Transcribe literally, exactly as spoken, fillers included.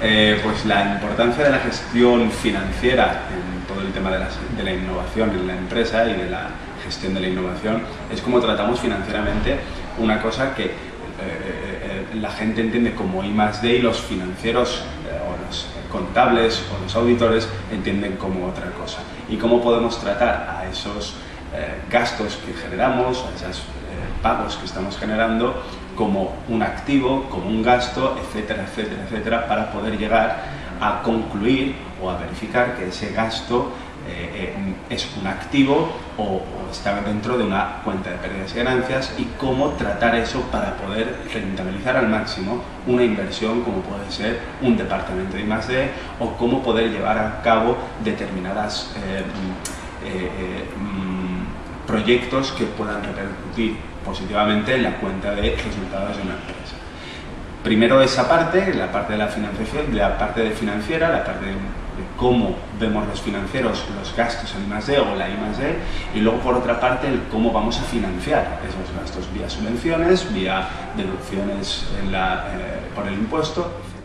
eh, pues la importancia de la gestión financiera en todo el tema de la, de la innovación en la empresa y de la gestión de la innovación es cómo tratamos financieramente una cosa que eh, eh, la gente entiende como I más D y los financieros eh, o los contables o los auditores entienden como otra cosa. Y cómo podemos tratar a esos eh, gastos que generamos, a esos eh, pagos que estamos generando como un activo, como un gasto, etcétera, etcétera, etcétera, para poder llegar a concluir o a verificar que ese gasto eh, eh, es un activo o, o está dentro de una cuenta de pérdidas y ganancias, y cómo tratar eso para poder rentabilizar al máximo una inversión como puede ser un departamento de I más D, o cómo poder llevar a cabo determinadas eh, eh, eh, proyectos que puedan repercutir positivamente en la cuenta de resultados de una empresa. Primero esa parte, la parte de la financiación, la parte de financiera, la parte de, de cómo vemos los financieros, los gastos en I más D o la I más D, y luego por otra parte el cómo vamos a financiar esos gastos vía subvenciones, vía deducciones en la, eh, por el impuesto.